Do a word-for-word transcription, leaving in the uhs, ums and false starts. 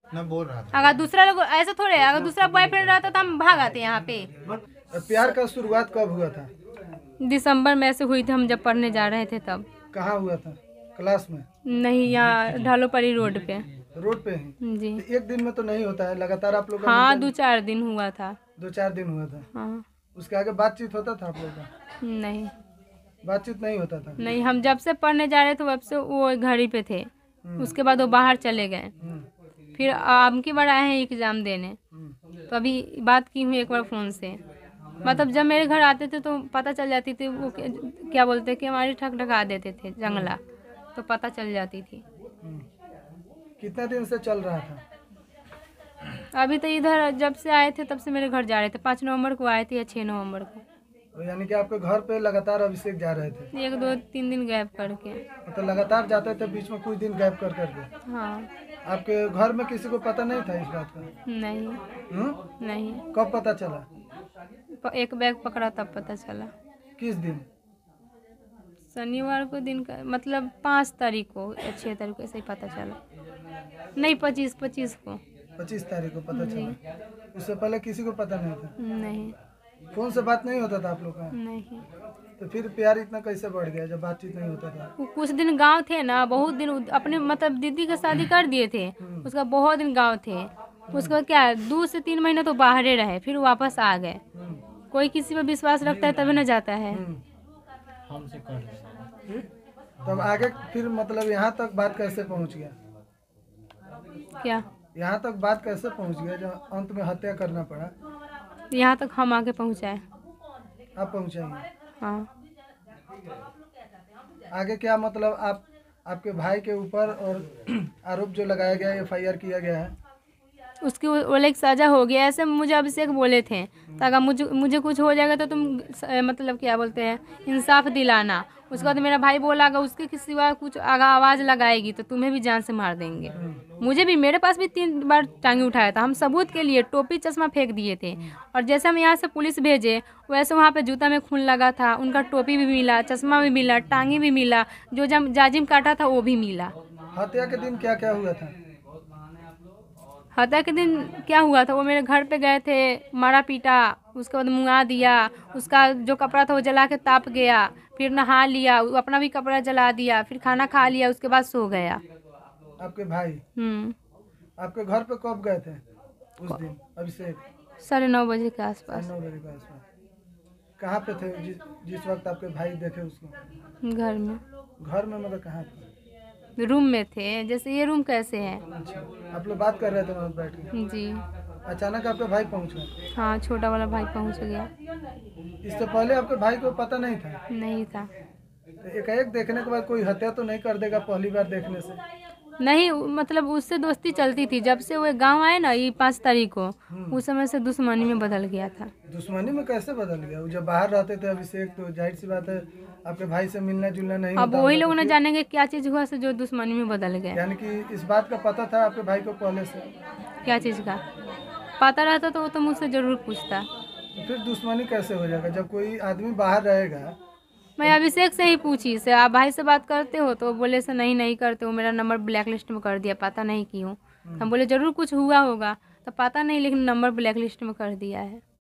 ना बोल रहा था। अगर दूसरा लोग ऐसा थोड़े, अगर दूसरा बॉयफ्रेंड रहता तो हम भाग आते यहाँ पे। प्यार का शुरुआत कब हुआ था? दिसंबर में ऐसे हुई थी, हम जब पढ़ने जा रहे थे तब। कहाँ हुआ था? क्लास में? नहीं, यहाँ ढालोपरी रोड पे। रोड पे ही? जी। तो एक दिन में तो नहीं होता है, लगातार आप लोग का हाँ, मिलते- दो चार दिन हुआ था। दो चार दिन हुआ था। हाँ। उसके आगे बातचीत होता था आप लोग का? नहीं, बातचीत नहीं होता था? नहीं, हम जब से पढ़ने जा रहे थे तब से वो घर ही पे थे। उसके बाद वो बाहर चले गए। हम्म, फिर अब की बार आए हैं एग्जाम देने, हम्म, तो अभी बात की हुई एक बार फ़ोन से। मतलब जब मेरे घर आते थे तो पता चल जाती थी, वो क्या क्या बोलते कि हमारी ठक ठका देते थे जंगला, तो पता चल जाती थी। हम्म। कितने दिन से चल रहा था? अभी तो इधर जब से आए थे तब से मेरे घर जा रहे थे। पाँच नवंबर को आए थे या छः नवंबर को। तो यानी कि आपके घर पे लगातार अभिषेक जा रहे थे? एक दो तीन दिन गैप करके। तो लगातार जाते थे, बीच में कुछ दिन गैप कर करके? हाँ। आपके घर में किसी को पता नहीं था इस बात का? नहीं। हम्म? नहीं, कब पता चला? प- एक बैग पकड़ा तब पता चला। किस दिन? शनिवार को दिन का मतलब पाँच तारीख को या छः तारीख को ऐसे ही पता चला। नहीं, पच्चीस पच्चीस को। पच्चीस तारीख को पता जी। चला? उससे पहले किसी को पता नहीं था? नहीं। फोन से बात नहीं होता था आप लोग का? नहीं, तो फिर प्यार इतना कैसे बढ़ गया जब बातचीत नहीं होता था? वो कुछ दिन गांव थे ना, बहुत दिन उ- अपने मतलब दीदी का शादी कर दिए थे। उसका बहुत दिन गांव थे। उसके बाद क्या, दो से तीन महीने तो बाहरे रहे, फिर वापस आ गए। हम्म, कोई किसी पर विश्वास रखता है तभी ना जाता है। हम्म। हमसे कर रहे तब आगे फिर मतलब यहाँ तक बात कैसे पहुँच गया? क्या? यहाँ तक बात कैसे पहुँच गया जो अंत में हत्या करना पड़ा? यहाँ तक हम आके पहुँचाए। आप पहुँचाएंगे? हाँ। आगे क्या मतलब आप आपके भाई के ऊपर और आरोप जो लगाया गया है, एफ आई आर किया गया है? उसकी वो वाले की सजा हो गया, ऐसे मुझे अभिषेक बोले थे। तो अगर मुझे मुझे कुछ हो जाएगा तो तुम स- मतलब क्या बोलते हैं, इंसाफ दिलाना। उसके बाद मेरा भाई बोला अगर उसके किसी सिवा कुछ आगा आवाज़ लगाएगी तो तुम्हें भी जान से मार देंगे। मुझे भी, मेरे पास भी तीन बार टांगी उठाया था। हम सबूत के लिए टोपी चश्मा फेंक दिए थे। और जैसे हम यहाँ से पुलिस भेजे वैसे वहाँ पे जूता में खून लगा था, उनका टोपी भी मिला, चश्मा भी मिला, टांगी भी मिला, जो जम जाजिम काटा था वो भी मिला। हत्या के दिन क्या क्या हुआ था? हत्या के दिन क्या हुआ था, वो मेरे घर पे गए थे, मारा पीटा, उसके बाद मुआ दिया, उसका जो कपड़ा था वो जला के ताप गया, फिर नहा लिया, वो अपना भी कपड़ा जला दिया, फिर खाना खा लिया, उसके बाद सो गया। आपके भाई हम्म आपके घर पे कब गए थे उस दिन अभिषेक? साढ़े नौ बजे के साढ़े आसपास। नौ बजे के आसपास। कहाँ पे थे जिस जिस वक्त आपके भाई देखे उसको? घर में, घर में मतलब कहाँ पे? रूम में थे। जैसे ये रूम कैसे है। अच्छा, आप लोग बात कर रहे थे वहाँ बैठ के, जी। अचानक आपके भाई पहुँच गए? हाँ, छोटा वाला भाई पहुंच गया। इससे पहले आपके भाई को पता नहीं था? नहीं था। तो एकाएक देखने के बाद कोई हत्या तो नहीं कर देगा पहली बार देखने से? नहीं, मतलब उससे दोस्ती चलती थी। जब से वो गांव आए ना, ये पाँच तारीख को, उस समय से दुश्मनी में बदल गया था। दुश्मनी में कैसे बदल गया? वो जब बाहर रहते थे अभिषेक तो जाहिर सी बात है आपके भाई से मिलना जुलना नहीं अब होता वही होगा, लोग तो न फिर- जानेंगे क्या चीज़ हुआ से जो दुश्मनी में बदल गया। यानी कि इस बात का पता था आपके भाई को पहले से? क्या चीज़ का पता रहता तो वो तो मुझसे ज़रूर पूछता। तो फिर दुश्मनी कैसे हो जाएगा जब कोई आदमी बाहर रहेगा? मैं अभिषेक से ही पूछी से, आप भाई से बात करते हो? तो बोले से नहीं नहीं करते हो, मेरा नंबर ब्लैक लिस्ट में कर दिया, पता नहीं क्यों। हम बोले ज़रूर कुछ हुआ होगा, तो पता नहीं, लेकिन नंबर ब्लैक लिस्ट में कर दिया है।